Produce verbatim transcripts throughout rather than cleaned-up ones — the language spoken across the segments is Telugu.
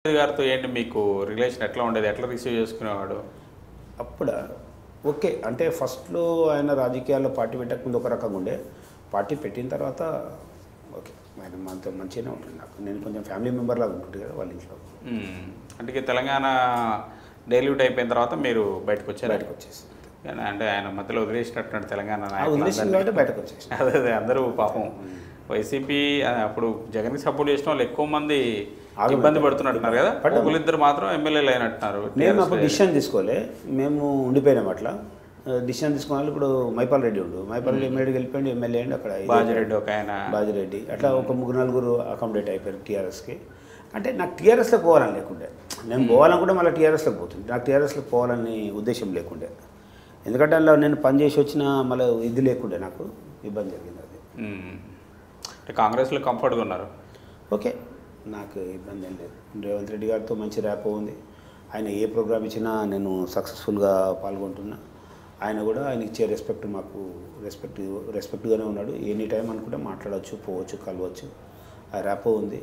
గారితో ఏంటి మీకు రిలేషన్ ఎట్లా ఉండేది? ఎట్లా రిసీవ్ చేసుకునేవాడు? అప్పుడు ఓకే. అంటే ఫస్ట్‌లో ఆయన రాజకీయాల్లో పార్టీ పెట్టక ముందు ఒక రకంగా ఉండే. పార్టీ పెట్టిన తర్వాత ఓకే. ఆయన మనతో మంచిగానే ఉంటుంది నాకు. నేను కొంచెం ఫ్యామిలీ మెంబర్ లాగా ఉంటుండే కదా వాళ్ళ ఇంట్లో. హ్మ్. అంటే తెలంగాణ డైల్యూట్ అయిపోయిన తర్వాత మీరు బయటకు వచ్చారు. బయటకు వచ్చేసి అంటే ఆయన మధ్యలో వదిలేసినట్టున్నాడు తెలంగాణ వదిలేసి కాబట్టి బయటకు వచ్చేసి అదే అదే అందరూ పాపం వైసీపీ అప్పుడు జగన్కి సపోర్ట్ చేసిన వాళ్ళు ఎక్కువ మంది ఇబ్బంది పడుతున్నట్టున్నారు కదా. ఒకళ్ళిద్దరు మాత్రం ఎమ్మెల్యేలు అయినట్టున్నారు. మేము అప్పుడు డిసిషన్ తీసుకోలే. మేము ఉండిపోయినాం అట్లా. డిసిషన్ తీసుకోవాలి. ఇప్పుడు మైపాల్ రెడ్డి ఉండు. మైపాల్ రెడ్డి ఎమ్మెల్యేకి వెళ్ళిపోయింది, ఎమ్మెల్యే అండి అక్కడ. బాజిరెడ్డి ఒక ఆయన, బాజిరెడ్డి అట్లా ఒక ముగ్గురు నలుగురు అకామిడేట్ అయిపోయారు టీఆర్ఎస్కి. అంటే నాకు టీఆర్ఎస్లోకి పోవాలని లేకుండే. నేను పోవాలనుకుంటే మళ్ళీ టీఆర్ఎస్లోకి పోతుంది. నాకు టీఆర్ఎస్లోకి పోవాలని ఉద్దేశం లేకుండే. ఎందుకంటే అలా నేను పని చేసి వచ్చిన మళ్ళీ ఇది లేకుండే, నాకు ఇబ్బంది జరిగింది అది. అంటే కాంగ్రెస్లో కంఫర్ట్గా ఉన్నారు. ఓకే, నాకు ఇబ్బంది ఏం లేదు. రేవంత్ రెడ్డి గారితో మంచి ర్యాప్ ఉంది. ఆయన ఏ ప్రోగ్రామ్ ఇచ్చినా నేను సక్సెస్ఫుల్గా పాల్గొంటున్నా. ఆయన కూడా ఆయన ఇచ్చే రెస్పెక్ట్ మాకు రెస్పెక్ట్ రెస్పెక్ట్గానే ఉన్నాడు. ఎనీ టైం అనుకుంటే మాట్లాడవచ్చు, పోవచ్చు, కలవచ్చు. ఆ ర్యాప్ ఉంది.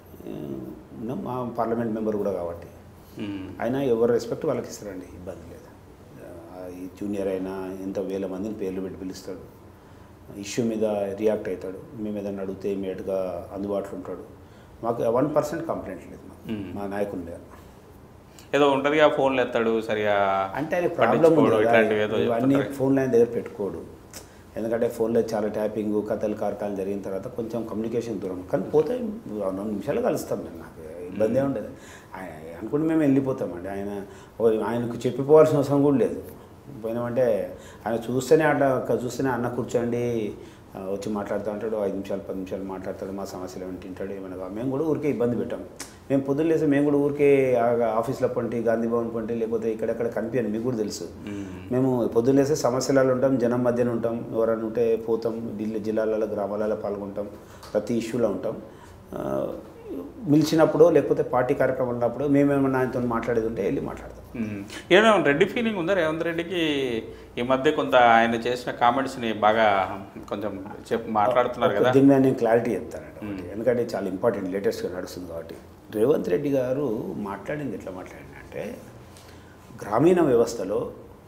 మా పార్లమెంట్ మెంబర్ కూడా కాబట్టి ఆయన ఎవరు రెస్పెక్ట్ వాళ్ళకి ఇస్తారండి, ఇబ్బంది లేదు. ఈ జూనియర్ అయినా ఎంత వేల మందిని పేర్లు పెట్టి పిలుస్తాడు. ఇష్యూ మీద రియాక్ట్ అవుతాడు. మేము ఏదైనా అడిగితే ఇమీడియట్గా అందుబాటులో ఉంటాడు. మాకు వన్ పర్సెంట్ కంప్లైంట్ లేదు మాకు మా నాయకుని మీద. ఏదో ఉంటుంది ఫోన్లు ఎత్తాడు సరిగా, అంటే ఆయన ప్రాబ్లం అన్నీ ఫోన్లు ఆయన దగ్గర పెట్టుకోడు. ఎందుకంటే ఫోన్లో చాలా ట్యాపింగ్ కథలు కార్కాలు జరిగిన తర్వాత కొంచెం కమ్యూనికేషన్ దూరం. కానీ పోతే రెండు నిమిషాలు కలుస్తాం మేము, నాకు ఇబ్బంది ఉండదు. ఆయన అనుకుంటే మేము వెళ్ళిపోతామండి. ఆయన ఆయనకు చెప్పిపోవాల్సిన అవసరం కూడా లేదు. పోయినామంటే ఆయన చూస్తేనే అట్లా చూస్తేనే అన్న కూర్చోండి వచ్చి మాట్లాడుతూ ఉంటాడు. ఐదు నిమిషాలు పది నిమిషాలు మాట్లాడతాడు. మా సమస్యలు ఏమైనా తింటాడు ఏమైనా. మేము కూడా ఊరికే ఇబ్బంది పెట్టాం. మేము పొద్దున్న లేసి మేము కూడా ఊరికే ఆఫీస్లో పంటి గాంధీ భవన్ పంటి లేకపోతే ఇక్కడెక్కడ కనిపించండి, మీకు కూడా తెలుసు. మేము పొద్దున్న లేసి సమస్యలలో ఉంటాం, జనం మధ్యన ఉంటాం. ఎవరైనా ఉంటే పోతాం, ఢిల్లీ జిల్లాలలో గ్రామాలలో పాల్గొంటాం, ప్రతి ఇష్యూలో ఉంటాం. పిలిచినప్పుడు లేకపోతే పార్టీ కార్యక్రమం ఉన్నప్పుడు మేమేమన్నా ఆయనతో మాట్లాడేది ఉంటే వెళ్ళి మాట్లాడతాం. ఏమైనా రెడ్డి ఫీలింగ్ ఉందా రేవంత్ రెడ్డికి? ఈ మధ్య కొంత ఆయన చేసిన కామెంట్స్ని బాగా కొంచెం చెప్పి మాట్లాడుతున్నారు కదా. దీని మీద నేను క్లారిటీ చెప్తానండి, ఎందుకంటే చాలా ఇంపార్టెంట్, లేటెస్ట్గా నడుస్తుంది కాబట్టి. రేవంత్ రెడ్డి గారు మాట్లాడింది ఎట్లా మాట్లాడిందంటే, గ్రామీణ వ్యవస్థలో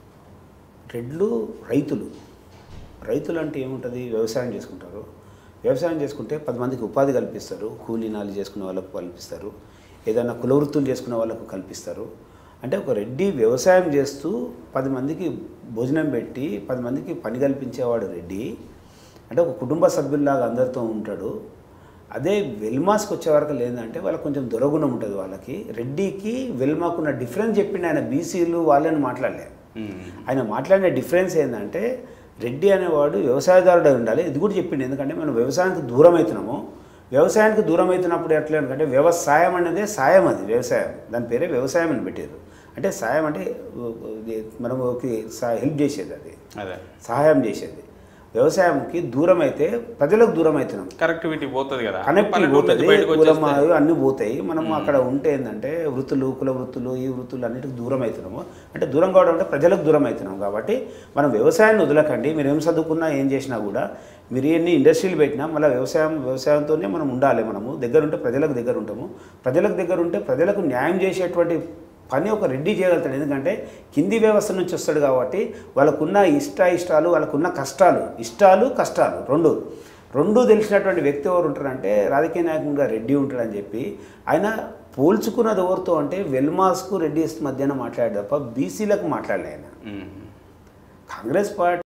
రెడ్లు రైతులు రైతులు అంటే ఏముంటుంది, వ్యవసాయం చేసుకుంటారు. వ్యవసాయం చేసుకుంటే పది మందికి ఉపాధి కల్పిస్తారు. కూలీనాలు చేసుకునే వాళ్ళకు కల్పిస్తారు, ఏదైనా కులవృత్తులు చేసుకునే వాళ్ళకు కల్పిస్తారు. అంటే ఒక రెడ్డి వ్యవసాయం చేస్తూ పది మందికి భోజనం పెట్టి పది మందికి పని కల్పించేవాడు రెడ్డి. అంటే ఒక కుటుంబ సభ్యుల్లాగా అందరితో ఉంటాడు. అదే వెల్మాస్కి వచ్చే వరకు లేదంటే వాళ్ళకి కొంచెం దురగుణం ఉంటుంది. వాళ్ళకి రెడ్డికి వెల్మాకున్న డిఫరెన్స్ చెప్పిండి ఆయన. బీసీలు వాళ్ళని మాట్లాడలే. ఆయన మాట్లాడిన డిఫరెన్స్ ఏంటంటే, రెడ్డి అనేవాడు వ్యవసాయదారుడు ఉండాలి. ఇది కూడా చెప్పింది. ఎందుకంటే మనం వ్యవసాయానికి దూరం అవుతున్నాము. వ్యవసాయానికి దూరం అవుతున్నప్పుడు ఎట్లా ఎందుకంటే వ్యవసాయం అనేది సాయం, అది వ్యవసాయం, దాని పేరే వ్యవసాయం అని పెట్టారు. అంటే సాయం అంటే మనం హెల్ప్ చేసేది, అది సహాయం చేసేది. వ్యవసాయంకి దూరం అయితే ప్రజలకు దూరం అవుతున్నాం. కనెక్టివిటీ పోతుంది కదా, కనెక్టివిటీ పోతుంది, కులం అన్నీ పోతాయి. మనం అక్కడ ఉంటే ఏంటంటే వృత్తులు, కుల వృత్తులు, ఈ వృత్తులు అన్నిటికి దూరం అవుతున్నాము. అంటే దూరం కావడం అంటే ప్రజలకు దూరం అవుతున్నాం. కాబట్టి మనం వ్యవసాయాన్ని వదలకండి. మీరు ఏం చదువుకున్నా ఏం చేసినా కూడా, మీరు ఎన్ని ఇండస్ట్రీలు పెట్టినా మళ్ళీ వ్యవసాయం వ్యవసాయంతోనే మనం ఉండాలి. మనము దగ్గర ఉంటే ప్రజలకు దగ్గర ఉంటాము. ప్రజలకు దగ్గర ఉంటే ప్రజలకు న్యాయం చేసేటువంటి పని ఒక రెడ్డి చేయగలుగుతాడు. ఎందుకంటే కింది వ్యవస్థ నుంచి వస్తాడు కాబట్టి వాళ్ళకున్న ఇష్ట ఇష్టాలు, వాళ్ళకున్న కష్టాలు, ఇష్టాలు కష్టాలు రెండు రెండు తెలిసినటువంటి వ్యక్తి ఎవరు ఉంటారంటే రాజకీయ నాయకునిగా రెడ్డి ఉంటాడని చెప్పి ఆయన పోల్చుకున్నది ఎవరితో అంటే వెల్మాస్కు రెడ్డిస్ మధ్యన మాట్లాడే తప్ప బీసీలకు మాట్లాడలే ఆయన. కాంగ్రెస్ పార్టీ